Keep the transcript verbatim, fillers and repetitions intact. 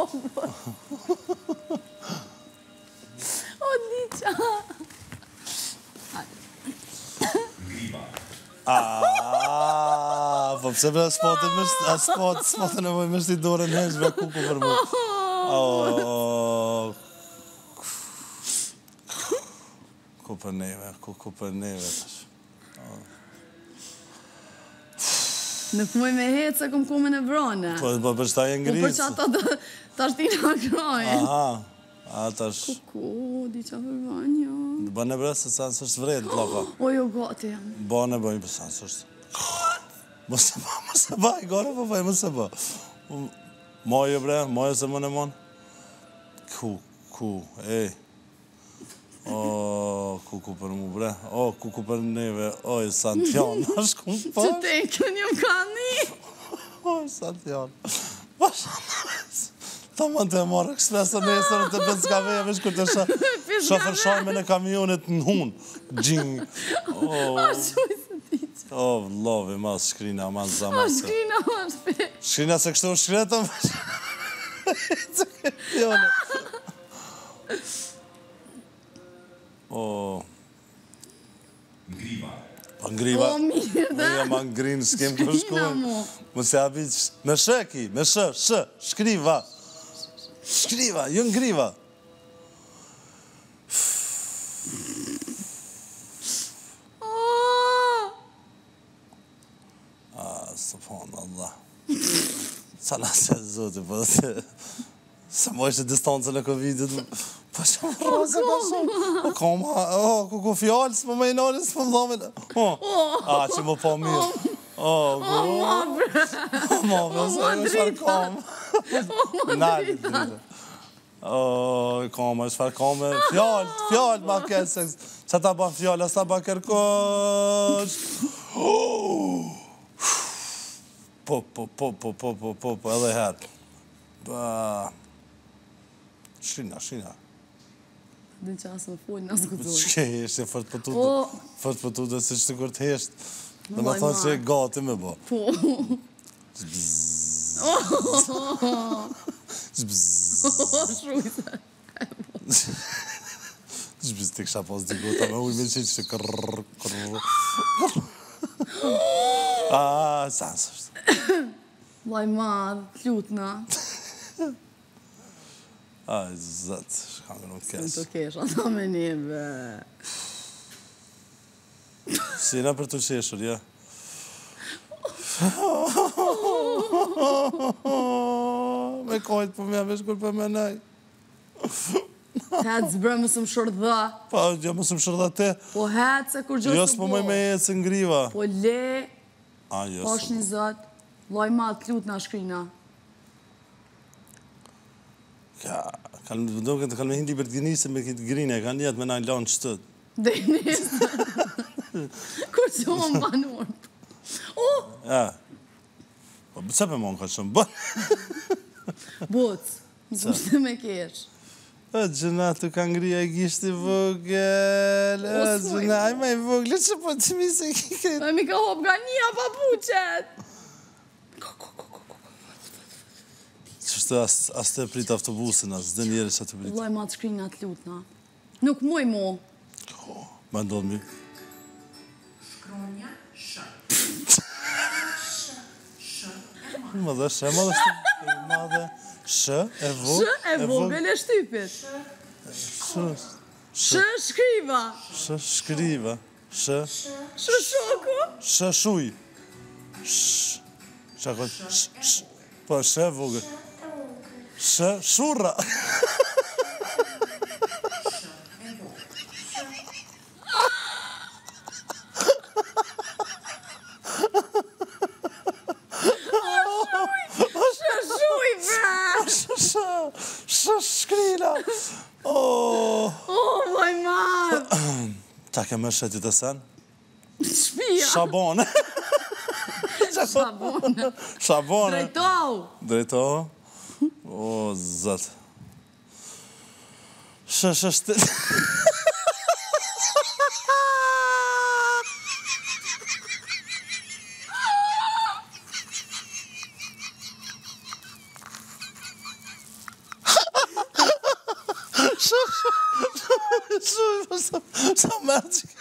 O, diqa. Aaaa, po pëse me spotën me shtë, a spot, spotën e me shtë i dorën heshve, kuku për mu. Ku për neve, kuku për neve. Nuk muj me hetë se kom kume në vrone. Po, po për shtaj e Po ngrisë. për që ato të ashtë ti në krojë. Aha, atash. Kuku, di që përvanjo. Bën e bre se sa nësë është vrejt, plaka. O, jo gati jam. Bën e bëjmë për sa nësë është. Mos e ba, mos e ba, i gore po bëj, mos e ba. Moje bre, moje se më në mon. Ku, ku, ej. O, kuku për mu bre, o, kuku për neve, oj, Santian, është kumë Që për. te kënë jam ka një. Oj, Santian. Basha nësë. Ta më të e morë ekspresë nesër të pës kaveja, vesh kur të shofër shajme në kamionit në hunë. Gjing. O, shuj se ti që. O, vlovi, mas shkrina, mas O, zamasë. shkrina, mas pe. Shkrina se kështu shkretëm. O... Ngriva. Po ngriva. O, mirë dhe. Uja ma ngrinë, s'kem të Shkrina shkojnë. mu. Më se abi, me sheki, me shë, shë, shkriva. Shkriva, jo ngriva. Ah, subhanallah. Sa lasë e zote, po dhe... Se më ishte distancën e Covidit, po që më rrëse ka shumë. O, koma, o, ku ku fjallë, s'më me i nari, s'më më dhamin. O, a, që më po mirë. O, ku... O, ma bre. O, ma bre, se e shfarë kam. O, ma drita. O, koma, e shfarë kam. Fjallë, fjallë, ma kesë. Që ta ban fjallë, as ta ban kërkosh. Po, po, po, po, po, po, po, po, edhe herë. Ba... Shrina, shrina. Dhe që asë më full, nësë këtoj. Shke heshtë, fort për tu, O. fort për tu dhe se që kur të heshtë. Dhe më Vaj, thonë që e ma. gati me bo. Po. O, shujse. Zbz të kësha pas dy gota me ujme që që kërrrr, kërrrr. A, sans është. Vaj madh, plutna. Aj, zëtë, shkangë nuk Në kesh. të kesh, ata me neve. Sina për të qeshur, ja. Me kojtë për me vesh kur për me nej. Hec bre, mësë më shërdha. Pa, jo më së më shërda te. Po hec se kur gjë Jo së s'po bo. mëj me e se ngriva. Po le, A, jo po është s'po. një zët. Loj madh, plutna shkrina. Ka, kanë do këtë kanë me hindi për të gënisë me këtë grinë, kanë jetë me na lanë shtët. Dhe nisë. Kur që më banur. O, Ja. Po, pëse për mon ka shumë bë? buc, më të me kesh. E, gjëna, të ka ngrija e gishti vogël. E, O, s'moj. gjëna, aj me i vogël, që po të mi se ki këtë. E mi ka hop nga një papuqet. Qështë as të prit autobusin, as dhe njeri që të prit. Loj madh shkrina të lutna. Nuk muj mu. Ma ndodhë mi. Shkronja, shë. Më dhe shë, më dhe shë, më dhe shë, e vogël. Shë e vogël e shtypit. Shë, Shë shkriva. shë, shkriva. Shë, Shë shoku. shë, shuj. Shë, shë, shë, shë. Po, shë, vogël. Shë, shurra. Shë shuj, bre. Shë, shë, shkrina. Oh. O, vaj madh. Ta ke më shetit e sen? Shpia. Shabone. Shabone. Shabone. Drejtohu. Drejtohu. O, zët. Shë, shë, shtë... Shumë, sa, sa mërë që